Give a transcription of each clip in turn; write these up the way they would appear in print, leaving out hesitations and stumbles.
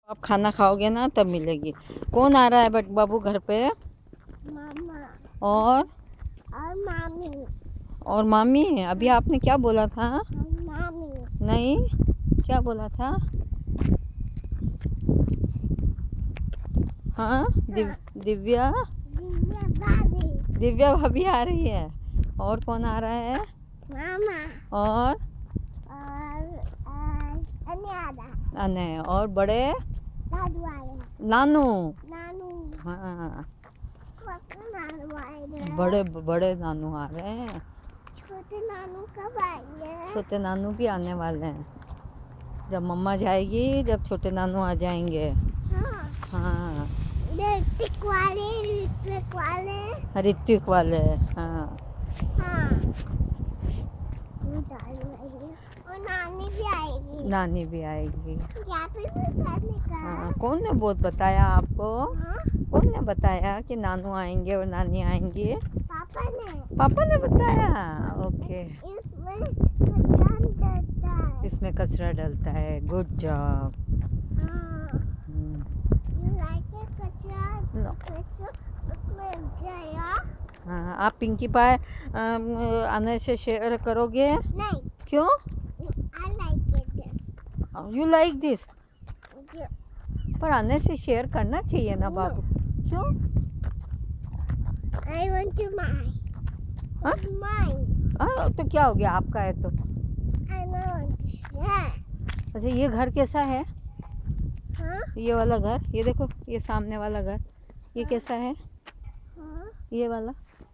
आप खाना खाओगे ना तब मिलेगी। कौन आ रहा है बट बाबू घर पे? मामा और मामी। और मामी। अभी आपने क्या बोला था? मामी नहीं, क्या बोला था? हाँ, दिव्या भाभी। दिव्या भाभी आ रही है। और कौन आ रहा है? मामा और अने और बड़े दादू आए। नानू। नानू हाँ, नानू आए। बड़े बड़े नानू आ रहे हैं। छोटे नानू कब आएंगे? छोटे नानू भी आने वाले हैं। जब मम्मा जाएगी जब छोटे नानू आ जाएंगे। हाँ। हाँ, ऋतिक वाले ऋतिक वाले। हाँ हाँ। और नानी भी आएगी। नानी भी आएगी। यहाँ पे भी करने का। हाँ, कौन ने बहुत बताया आपको? हाँ? कौन ने बताया कि नानू आएंगे और नानी आएंगी? पापा ने बताया। ओके। इसमें कचरा डलता है। इसमें कचरा डलता है। Good job. हाँ। You like it, कचरा? No. उसमें गया? हाँ, आप पिंकी पाई आने से शेयर करोगे? नहीं। क्यों? I like it this. You like this? जो- पर आने से शेयर करना चाहिए ना बाबू। क्यों? I want to mine. हाँ? It's mine. हाँ, तो क्या हो गया, आपका है तो। I want to share. अच्छा, ये घर कैसा है? हाँ? ये वाला घर, ये देखो, ये सामने वाला घर, ये कैसा है? हाँ? ये वाला,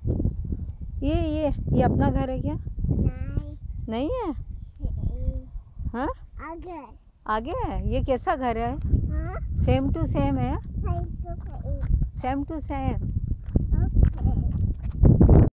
ये अपना घर है क्या? नहीं। नहीं है। हाँ, आगे। आगे है। ये कैसा घर है? हाँ? सेम टू सेम है। Side to side. Same to same.